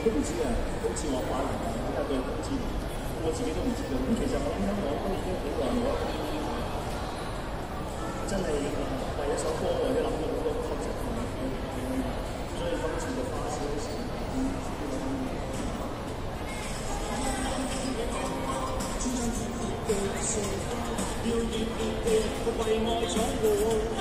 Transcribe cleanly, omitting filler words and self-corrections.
都唔知啊，好似我話嚟㗎，睇下佢好似我自己都唔知道。咁其實我諗香港都已經好耐冇一啲真係為一首歌或者諗到好多 concept 嘅，所以今次就花少少時間。要熱烈地為愛闖禍。